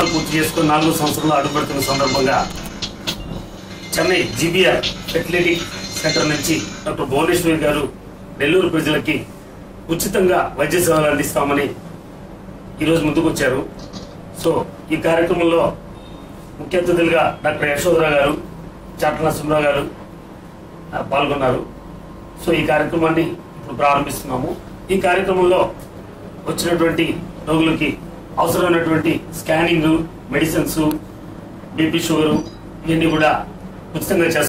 పూర్తి చేసుకుని 4వ సంవత్సరంలో అడుగుపెడుతున్న సందర్భంగా చెన్నై జీబీఆర్ ఫెర్టిలిటీ సెంటర్ నుంచి డాక్టర్ భువనేశ్వరి గారు నెల్లూరు ప్రజలకి ఉచితంగా వైద్య సేవలు అందిస్తామని ఈరోజు ముందుకొచ్చారు. సో ఈ కార్యక్రమంలో ముఖ్య అతిథులుగా డాక్టర్ యశోధర గారు, చాట్ల నరసింహరావు గారు పాల్గొన్నారు. సో ఈ కార్యక్రమాన్ని ఇప్పుడు ప్రారంభిస్తున్నాము. ఈ కార్యక్రమంలో వచ్చినటువంటి రోగులకి అవసరమైనటువంటి స్కానింగ్, మెడిసిన్స్, బీపీ, షుగరు ఇవన్నీ కూడా ఉచితంగా చేస్తారు.